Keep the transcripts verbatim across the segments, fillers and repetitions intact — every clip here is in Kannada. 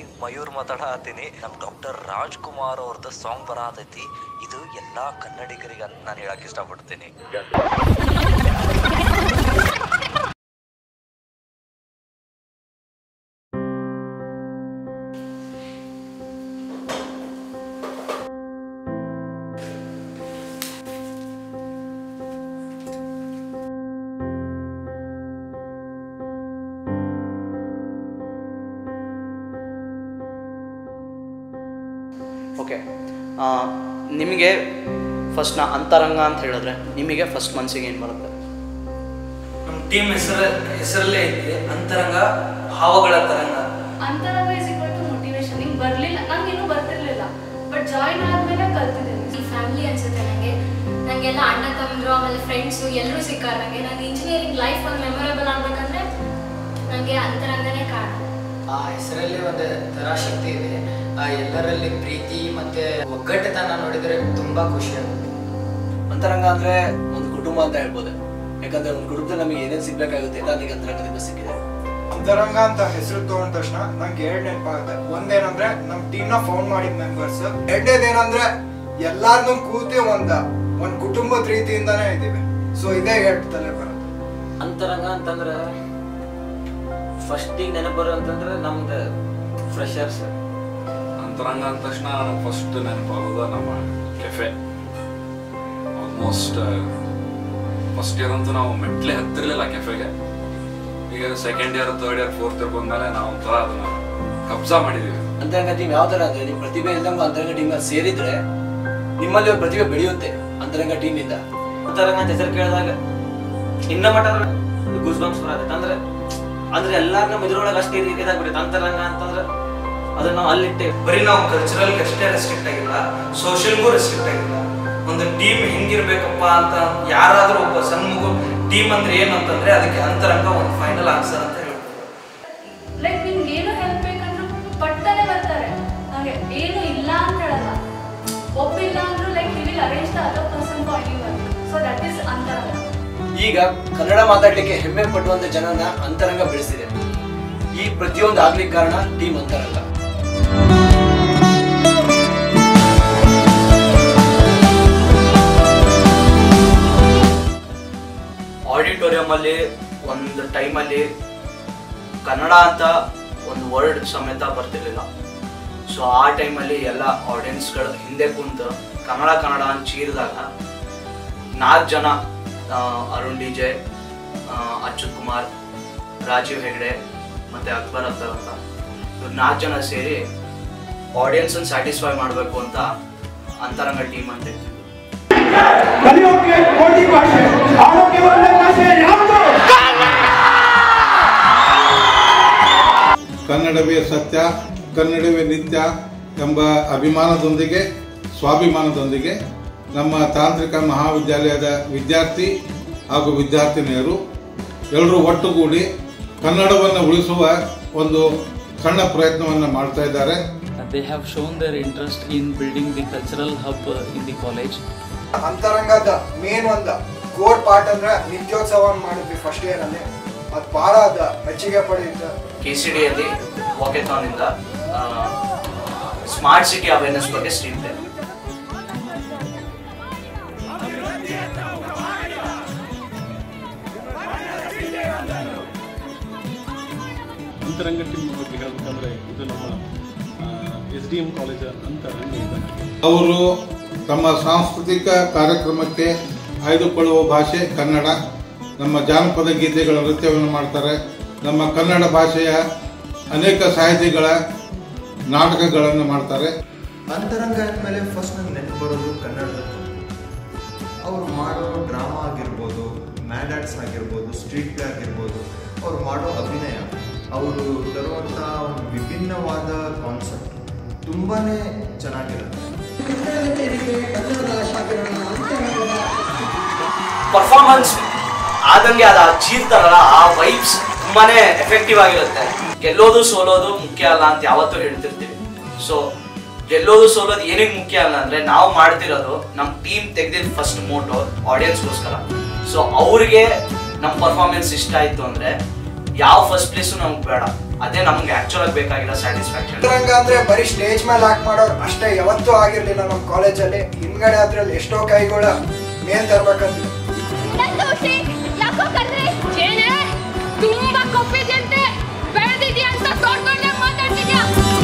ಮಯೂರ್ ಮಾತಾಡತೀನಿ. ನಮ್ಮ ಡಾಕ್ಟರ್ ರಾಜ್ಕುಮಾರ್ ಅವ್ರದ್ದು ಸಾಂಗ್ ಬರತೈತಿ. ಇದು ಎಲ್ಲ ಕನ್ನಡಿಗರಿಗೆ ಅಂತ ನಾನು ಹೇಳಕ್ ಇಷ್ಟಪಡ್ತೀನಿ. ಓಕೆ, ನಿಮಗೆ ಫಸ್ಟ್ ನಾ ಅಂತರಂಗ ಅಂತ ಹೇಳಿದ್ರೆ ನಿಮಗೆ ಫಸ್ಟ್ ಮನಸ್ಸಿಗೆ ಏನು ಬರುತ್ತೆ? ನಮ್ಮ ಟೀಮ್ ಹೆಸರು ಹೆಸರಲ್ಲೇ ಐತಿ ಅಂತರಂಗ, ಭಾವಗಳ ತರಂಗ. ಅಂತರಂಗ ಇಸ್ ಈಕ್ವಲ್ ಟು ಮೋಟಿವೇಶನ್. ನಿಂಗೆ ಬರಲಿಲ್ಲ, ನಂಗೆ ಇನ್ನೂ ಬರ್ತಿರ್ಲಿಲ್ಲ, ಬಟ್ ಜಾಯಿನ್ ಆದಮೇಲೆ ಕಲ್ತಿದ್ದೀನಿ. ಈ ಫ್ಯಾಮಿಲಿ ಅನ್ಸುತ್ತೆ ನನಗೆ. ನನಗೆಲ್ಲ ಅಣ್ಣ ತಮ್ಮಂದ್ರು ಆಮೇಲೆ ಫ್ರೆಂಡ್ಸು ಎಲ್ಲರೂ ಸಿಕ್ಕಾರೆ. ನನಗೆ ನಾನು ಇಂಜಿನಿಯರಿಂಗ್ ಲೈಫ್ ಒಂದು ಮೆಮೊರೇಬಲ್ ಆಗಬೇಕಂದ್ರೆ ನನಗೆ ಅಂತರಂಗನೇ ಕಾರಣ. ಆ ಹೆಸರಲ್ಲಿ ಒಂದು ತರಾಶಕ್ತಿ ಇದೆ. ಆ ಎಲ್ಲರಲ್ಲಿ ಪ್ರೀತಿ ಮತ್ತೆ ಒಗ್ಗಟ್ಟುತನ ನೋಡಿದರೆ ತುಂಬಾ ಖುಷಿ ಆಗುತ್ತೆ. ಅಂತರಂಗ ಅಂದ್ರೆ ಒಂದು ಕುಟುಂಬ ಅಂತ ಹೇಳ್ಬೋದು. ಯಾಕಂದ್ರೆ ಒಂದು ಕುಟುಂಬದಲ್ಲಿ ನಮಗೆ ಏನೇನು ಸಿಗ್ಬೇಕಾಗುತ್ತೆ ಎಲ್ಲ ನನಗೆ ಅಂತರಂಗದಿಂದ ಸಿಕ್ಕಿದೆ. ಅಂತರಂಗ ಅಂತ ಹೆಸರು ತಗೊಂಡ ತಕ್ಷಣ ನಂಗೆ ಎರಡು ನೆನಪಾಗುತ್ತೆ. ಒಂದೇನಂದ್ರೆ ನಮ್ ಟೀಮ್ ನ ಫೌಂಡ್ ಮಾಡಿದ ಮೆಂಬರ್ಸ್. ಎರಡನೇದೇನಂದ್ರೆ ಎಲ್ಲಾರ್ನು ಕೂತಿ ಒಂದ ಒಂದ್ ಕುಟುಂಬದ ರೀತಿಯಿಂದಾನೇ ಇದೀವಿ. ಸೊ ಇದೇ ಹೇಳ್ತಲೇ ಬರುತ್ತೆ. ಅಂತರಂಗ ಅಂತಂದ್ರೆ ಫಸ್ಟಿಗೆ ನೆನಪು ಬರೋ ಅಂತಂದ್ರೆ ನಮ್ದು ಫ್ರೆಶರ್ಸ್. ಅಂತರಂಗ ಅಂದ ತಕ್ಷಣ ನಮ್ಗೆ ಫಸ್ಟ್ ನೆನಪಾಗೋದು ನಮ್ಮ ಕೆಫೆ. ಆಲ್ಮೋಸ್ಟ್ ಫಸ್ಟ್ ಇಯರ್ ಅಂತೂ ನಾವು ಮೆಟ್ಲೆ ಹತ್ತಿರಲಿಲ್ಲ ಕೆಫೆಗೆ. ಈಗ second year third year fourth year ಬಂದ್ಮೇಲೆ ನಾವು ಒಂಥರ ಅದನ್ನ ಕಬ್ಜಾ ಮಾಡಿದೀವಿ. ಅಂತರಂಗ ಟೀಮ್ ಯಾವ ತರ ಅಂದ್ರೆ ನಿಮ್ಮ ಪ್ರತಿಭೆ ಇಲ್ದಂಗ ಅಂತರಂಗ ಟೀಮ್ ಸೇರಿದ್ರೆ ನಿಮ್ಮಲ್ಲಿ ಒಂದು ಪ್ರತಿಭೆ ಬೆಳೆಯುತ್ತೆ ಅಂತರಂಗ ಟೀಮ್ ಇಂದ. ಅಂತರಂಗ ಅಂತ ಹೆಸರು ಕೇಳಿದಾಗ ಇನ್ನ ಮಟ ಗೂಸ್ ಬಂಪ್ಸ್ ಬರುತ್ತೆ. ಅಂದ್ರೆ ಅಂದ್ರೆ ಎಲ್ಲಾರು ನಮ್ಮ ಇದ್ರೊಳಗೆ ಅಷ್ಟೇ ಇದಾಗ್ಬಿಡುತ್ತೆ. ಅಂತರಂಗ ಅಂತಂದ್ರೆ ಅದನ್ನ ನಾವು ಅಲ್ಲಿಟ್ಟೆ. ಬರೀ ನಾವು ಕಲ್ಚರಲ್ಗೆ ಅಷ್ಟೇ ರೆಸ್ಟ್ರಿಕ್ಟ್ ಆಗಿಲ್ಲ, ಸೋಷಿಯಲ್ಗೂ ರೆಸ್ಟ್ರಿಕ್ಟ್ ಆಗಿಲ್ಲ. ಒಂದು ಟೀಮ್ ಹೆಂಗಿರ್ಬೇಕಪ್ಪ ಅಂತ ಯಾರಾದ್ರೂ ಒಬ್ಬ ಸಣ್ಣ ಮಗು ಟೀಮ್ ಅಂದ್ರೆ ಏನು ಅಂತಂದ್ರೆ ಅದಕ್ಕೆ ಅಂತರಂಗ ಒಂದು ಫೈನಲ್ ಆನ್ಸರ್ ಅಂತ ಹೇಳ್ಬೋದು. ಲೈಕ್ ನಿಮ್ಗೆ ಏನು ಹೆಲ್ಪ್ ಬೇಕಂದ್ರೂ ಪಟ್ಟನೆ ಬರ್ತಾರೆ. ಹಾಗೆ ಏನು ಇಲ್ಲ ಅಂತ ಹೇಳಲ್ಲ. ಒಬ್ಬಿಲ್ಲ ಅಂದ್ರೂ like he will arrange the other person for you ಅಂತ. So that is Antaranga. ಈಗ ಕನ್ನಡ ಮಾತಾಡ್ಲಿಕ್ಕೆ ಹೆಮ್ಮೆ ಪಡುವಂತ ಜನನ ಅಂತರಂಗ ಬೆಳೆಸಿದೆ. ಈ ಪ್ರತಿಯೊಂದು ಆಗ್ಲಿಕ್ಕೆ ಕಾರಣ ಟೀಮ್ ಅಂತರಂಗ. ಆಡಿಟೋರಿಯಂ ಅಲ್ಲಿ ಒಂದು ಟೈಮಲ್ಲಿ ಕನ್ನಡ ಅಂತ ಒಂದು ವರ್ಡ್ ಸಮೇತ ಬರ್ತಿರ್ಲಿಲ್ಲ. ಸೊ ಆ ಟೈಮಲ್ಲಿ ಎಲ್ಲ ಆಡಿಯನ್ಸ್ಗಳು ಹಿಂದೆ ಕುಂತು ಕನ್ನಡ ಕನ್ನಡ ಅಂತ ಚೀರಿದಾಗ ನಾಲ್ಕು ಜನ, ಅರುಣ್ ಡಿ ಜೆ, ಅಚ್ಯುತ್ ಕುಮಾರ್, ರಾಜೀವ್ ಹೆಗ್ಡೆ ಮತ್ತೆ ಅಕ್ಬರ್ ಅಖ್ತರ್ ಅಂತ ಇವ್ರು ನಾಲ್ಕು ಜನ ಸೇರಿ ಆಡಿಯನ್ಸನ್ನು ಸ್ಯಾಟಿಸ್ಫೈ ಮಾಡಬೇಕು ಅಂತ ಅಂತರಂಗ ಟೀಮ್ ಅಂತ ಇರ್ತಿದ್ರು. ಕನ್ನಡವೇ ಸತ್ಯ, ಕನ್ನಡವೇ ನಿತ್ಯ ಎಂಬ ಅಭಿಮಾನದೊಂದಿಗೆ ಸ್ವಾಭಿಮಾನದೊಂದಿಗೆ ನಮ್ಮ ತಾಂತ್ರಿಕ ಮಹಾವಿದ್ಯಾಲಯದ ವಿದ್ಯಾರ್ಥಿ ಹಾಗೂ ವಿದ್ಯಾರ್ಥಿನಿಯರು ಎಲ್ಲರೂ ಒಟ್ಟುಗೂಡಿ ಕನ್ನಡವನ್ನು ಉಳಿಸುವ ಒಂದು ಸಣ್ಣ ಪ್ರಯತ್ನವನ್ನು ಮಾಡ್ತಾ ಇದ್ದಾರೆ. They have shown their interest in building the cultural hub in the college. ಅಂತರಂಗದ ಮೇನ್ ಒಂದು ಕೋರ್ ಪಾರ್ಟ್ ಅಂದ್ರೆ ನಿತ್ಯೋತ್ಸವ ಮಾಡಿದ್ವಿ ಫಸ್ಟ್ ಇಯರ್ ಅಲ್ಲಿ. ಅದು ಬಹಳ ಅದ ಮೆಚ್ಚುಗೆ ಪಡೆಯುತ್ತೆ. ಕೆ ಸಿ ಡಿ ಅಲ್ಲಿ ವಾಕೆಥಾನ್ ಇಂದ ಸ್ಮಾರ್ಟ್ ಸಿಟಿ ಅವೇರ್ನೆಸ್ ಬಗ್ಗೆ ಸ್ಟ್ರೀಟ್ ಇದೆ. ಅಂತರಂಗ ಟೀಮ್ ಬಗ್ಗೆ ಹೇಳಬೇಕಂದ್ರೆ ಇದು ನಮ್ಮ ಎಸ್ ಡಿ ಎಂ ಕಾಲೇಜ್ ಅಂತರಂಗ ಇದೆ. ಅವರು ತಮ್ಮ ಸಾಂಸ್ಕೃತಿಕ ಕಾರ್ಯಕ್ರಮಕ್ಕೆ ಆಯ್ದುಕೊಳ್ಳುವ ಭಾಷೆ ಕನ್ನಡ. ನಮ್ಮ ಜಾನಪದ ಗೀತೆಗಳ ನೃತ್ಯವನ್ನು ಮಾಡ್ತಾರೆ. ನಮ್ಮ ಕನ್ನಡ ಭಾಷೆಯ ಅನೇಕ ಸಾಹಿತಿಗಳ ನಾಟಕಗಳನ್ನು ಮಾಡ್ತಾರೆ. ಅಂತರಂಗ ಅಂದಮೇಲೆ ಫಸ್ಟ್ ನಂಗೆ ನೆನಪು ಬರೋದು ಕನ್ನಡದ. ಅವರು ಮಾಡೋ ಡ್ರಾಮಾ ಆಗಿರ್ಬೋದು, ಮ್ಯಾಡ್ ಆರ್ಟ್ಸ್ ಆಗಿರ್ಬೋದು, ಸ್ಟ್ರೀಟ್ ಪ್ಲೇ ಆಗಿರ್ಬೋದು, ಅವ್ರು ಮಾಡೋ ಅಭಿನಯ, ಅವರು ತರುವಂಥ ಒಂದು ವಿಭಿನ್ನವಾದ ಕಾನ್ಸೆಪ್ಟ್ ತುಂಬಾ ಚೆನ್ನಾಗಿರುತ್ತೆ. ಪರ್ಫಾರ್ಮೆನ್ಸ್ ಆದಂಗೆ ಅದು ಚೀರ್ತಾರಲ್ಲ, ಆ ವೈಬ್ಸ್ ತುಂಬಾನೇ ಎಫೆಕ್ಟಿವ್ ಆಗಿರುತ್ತೆ. ಗೆಲ್ಲೋದು ಸೋಲೋದು ಮುಖ್ಯ ಅಲ್ಲ ಅಂತ ಯಾವತ್ತೂ ಹೇಳ್ತಿರ್ತೀವಿ. ಸೊ ಗೆಲ್ಲೋದು ಸೋಲೋದು ಏನಿಗೆ ಮುಖ್ಯ ಅಲ್ಲ ಅಂದ್ರೆ ನಾವು ಮಾಡ್ತಿರೋದು ನಮ್ಮ ಟೀಮ್ ತೆಗೆದಿದ್ದು ಫಸ್ಟ್ ಮೋಟೋ ಆಡಿಯನ್ಸ್ಗೋಸ್ಕರ. ಸೊ ಅವ್ರಿಗೆ ನಮ್ಮ ಪರ್ಫಾರ್ಮೆನ್ಸ್ ಇಷ್ಟ ಆಯ್ತು ಅಂದ್ರೆ ಯಾವ ಫಸ್ಟ್ ಪ್ಲೇಸು ನಮ್ಗೆ ಬೇಡ. ಅದೇ ನಮ್ಗೆ ಆಕ್ಚುಲ್ ಆಗಿ ಬೇಕಾಗಿರೋ ಸ್ಯಾಟಿಸ್ಫ್ಯಾಕ್ಷನ್. ಅಂತರಂಗ ಅಂದ್ರೆ ಬರೀ ಸ್ಟೇಜ್ ಮೇಲೆ ಆಕ್ಟ್ ಮಾಡೋರು ಅಷ್ಟೇ ಯಾವತ್ತೂ ಆಗಿರ್ಲಿಲ್ಲ ನಮ್ಮ ಕಾಲೇಜಲ್ಲಿ. ಹಿಂದ್ಗಡೆ ಅದ್ರಲ್ಲಿ ಎಷ್ಟೋ ಕೈಗಳ ಮೇಲ್ ತರ್ಬೇಕಂತ ತುಂಬಾ ಕೊಪ್ಪಿದ್ಯಂತೆ ಬೆಳೆದಿದ್ಯಾ ಅಂತ ತೋಡ್ಕೊಂಡೆ ಮಾತಾಡ್ತಿದ್ಯಾ.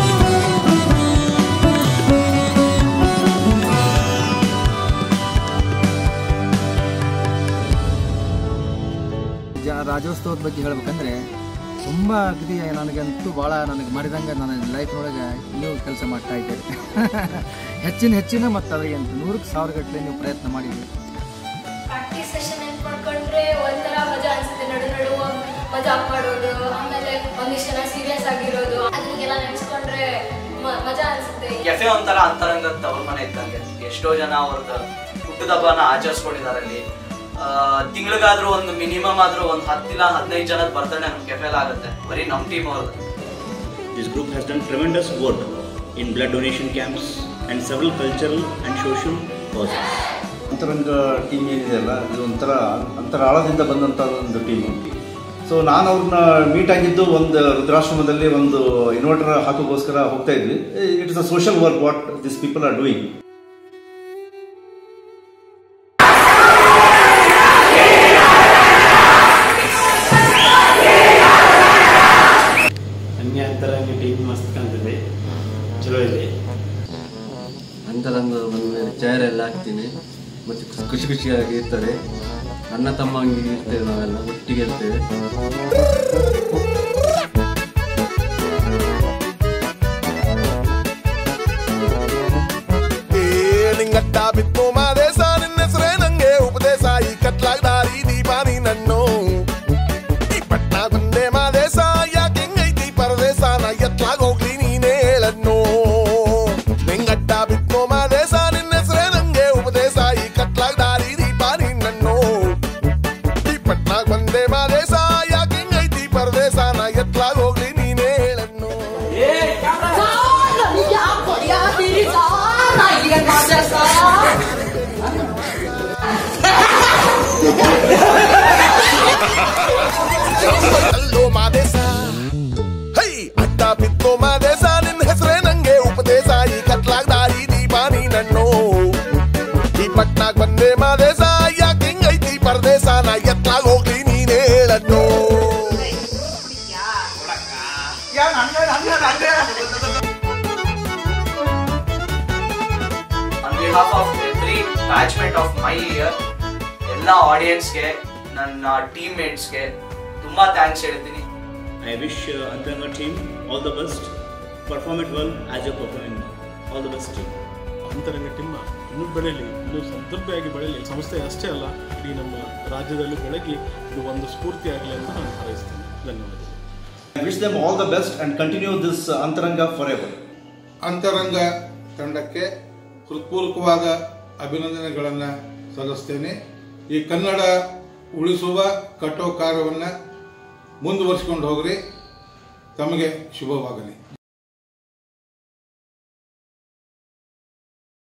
ರಾಜ್ಯೋತ್ಸವದ ಬಗ್ಗೆ ಹೇಳ್ಬೇಕಂದ್ರೆ ತುಂಬ ಅಗದಿ ನನಗಂತೂ ಭಾಳ ನನಗೆ ಮಾಡಿದಂಗೆ ನನ್ನ ಲೈಫ್ನೊಳಗೆ ನೀವು ಕೆಲಸ ಮಾಡ್ತಾ ಇದ್ದೀರಿ. ಹೆಚ್ಚಿನ ಹೆಚ್ಚಿನ ಮತ್ತು ಅದ್ರಿಗೆ ಅಂತ ನೂರಕ್ಕೆ ಸಾವಿರ ಗಟ್ಟಲೆ ನೀವು ಪ್ರಯತ್ನ ಮಾಡಿದ್ದೀರಿ. ಪ್ರಾಕ್ಟೀಸ್ ಸೆಷನ್ ನೆನ್ಪು ಮಾಡ್ಕೊಂಡ್ರೆ ಒಂಥರ ಮಜಾ ಅನ್ಸುತ್ತೆ. ನಡು ನಡು ಮಜಾ ಮಾಡೋದು, ಆಮೇಲೆ ಒಂದಿಷ್ಟು ಜನ ಸೀರಿಯಸ್ ಆಗಿರೋದು, ಅದನ್ನೆಲ್ಲ ನೆನೆಸ್ಕೊಂಡ್ರೆ ಮಜಾ ಅನ್ಸುತ್ತೆ. ಕೆಫೆ ಒಂಥರ ಅಂತರಂಗದ ತವ್ರ ಮನೆ ಇದ್ದಂಗೆ. ಎಷ್ಟೋ ಜನ ಅವ್ರದ್ದು ಹುಟ್ಟುದಬ್ಬನ ಆಚರಿಸ್ಕೊಂಡಿದ್ದಾರೆ ಅಲ್ಲಿ. ತಿಂಗಳಿಗಾದ್ರೂ ಒಂದು ಮಿನಿಮಮ್ ಆದ್ರೂ ಒಂದು ಹತ್ತಿಲ್ಲ ಹದಿನೈದು ಜನದ ಬರ್ತಡೇ ನಮ್ಮ ಕೆಫೆಲ್ ಆಗುತ್ತೆ, ಬರೀ ನಮ್ಮ ಟೀಮ್ ಅವ್ರದ್ದು. This group has done tremendous work in blood donation camps and several cultural and social causes. Antaranga team ಏನಿದೆ ಅಲ್ಲ, ಇದು ಒಂಥರ ಅಂತರಾಳದಿಂದ ಬಂದಂಥ ಒಂದು ಟೀಮು. ಸೊ ನಾನು ಅವ್ರನ್ನ ಮೀಟ್ ಆಗಿದ್ದು ಒಂದು ವೃದ್ಧಾಶ್ರಮದಲ್ಲಿ ಒಂದು ಇನ್ವರ್ಟರ್ ಹಾಕೋಕ್ಕೋಸ್ಕರ ಹೋಗ್ತಾ ಇದ್ವಿ. It is a social work what this people are doing. Antaranga team ಮಸ್ತ್ ಕಾಣ್ತದೆ, ಚಲೋ ಇದೆ. ಅಂತರಂಗ ಬಂದ ಚೇರ್ ಎಲ್ಲ ಹಾಕ್ತೀನಿ ಮತ್ತು ಖುಷಿ ಖುಷಿಯಾಗಿ ಇರ್ತಾರೆ. ಅಣ್ಣ ತಮ್ಮ ಹಂಗೆ ಇರ್ತೇವೆ, ನಾವೆಲ್ಲ ಒಟ್ಟಿಗೆ ಇರ್ತೇವೆ. ನಿಂಗಟ್ಟ ಬಿತ್ತು ಮಾದೇಶ ನಿನ್ನ ಹೆಸರೇ ನಂಗೆ ಉಪದೇಶ. ಈ ಕಟ್ಲಾಗ ದಾರಿ ದೀಪಾನಿ ನನ್ನು ಈ ಪಟ್ನ ಬಂದೆ ಮಾದೇಶ. ಯಾಕೆ ಹೆಂಗೈತಿ ಪರದೇಶ, ನಾ ಎತ್ಲಾಗ ಹೋಗ್ಲಿ ನೀನೇ ಹೇಳನ್ನು. ನಿಂಗಟ್ಟ ಬಿತ್ತು ಮಾದೇಶ ನಿನ್ನ ಹೆಸರೇ ನಂಗೆ ಉಪದೇಶ. ಈ ಕಟ್ಲಾಗ ದಾರಿ ದೀಪಾನಿ ನನ್ನು ಈ ಪಟ್ನಾಗ ಬಂದೆ ಮಾದೇಶ. ಯಾಕೆ ಹೆಂಗೈತಿ ಪರದೇಶ, ನಾ ಎತ್ಲಾಗ ಹೋಗ್ಲಿ ನೀನೇ ಹೇಳನ್ನು. ಅಲ್ಲೋ ಮಾದೇಶ, ಹೈ ಅಡ್ಡ ಬಿತ್ತು ಮಾದೇಶ ನಿನ್ನ ಹೆಸರೇ ನಂಗೆ ಉಪದೇಶ. ಈ ಕಟ್ಲಾಗ ದಾರಿ ದೀಪಾನಿ ನನ್ನು ಈ ಪಟ್ನಾಗ ಬಂದೆ ಮಾದೇಶ. ಯಾಕೆ ಹೆಂಗೈತಿ ಪರದೇಶ, ನಾ ಎತ್ಲಾಗ ಹೋಗ್ಲಿ ನೀನೇ ಹೇಳನ್ನು. On behalf of every batchmate of my year, ಎಲ್ಲ ಆಡಿಯನ್ಸ್ಗೆ, ನನ್ನ ಟೀಮ್ ಮೇಟ್ಸ್ಗೆ ತುಂಬಾ ಥ್ಯಾಂಕ್ಸ್ ಹೇಳ್ತೀನಿ. I wish uh, Antanga team all the best. Perform it well as you perform. All the best team. Antaranga team ಇನ್ನೂ ಬೆಳೆಯಲಿ, ಇನ್ನೂ ಸಮೃದ್ಧಿಯಾಗಿ ಬೆಳೆಯಲಿ. ಸಂಸ್ಥೆ ಅಷ್ಟೇ ಅಲ್ಲ, ಇಡೀ ನಮ್ಮ ರಾಜ್ಯದಲ್ಲೂ ಬೆಳಗಿ ಇದು ಒಂದು ಸ್ಫೂರ್ತಿಯಾಗಲಿ ಅಂತ ನಾನು ಹಾರೈಸ್ತೀನಿ. ಧನ್ಯವಾದಗಳು. I wish them all the best and continue this uh, Antaranga forever. ಅಂತರಂಗ ತಂಡಕ್ಕೆ ಹೃತ್ಪೂರ್ವಕವಾದ ಅಭಿನಂದನೆಗಳನ್ನು ಸಲ್ಲಿಸ್ತೇನೆ. ಈ ಕನ್ನಡ ಉಳಿಸುವ ಕಟ್ಟೋ ಕಾರ್ಯವನ್ನು ಮುಂದುವರಿಸಿಕೊಂಡು ಹೋಗ್ರಿ. ತಮಗೆ ಶುಭವಾಗಲಿ.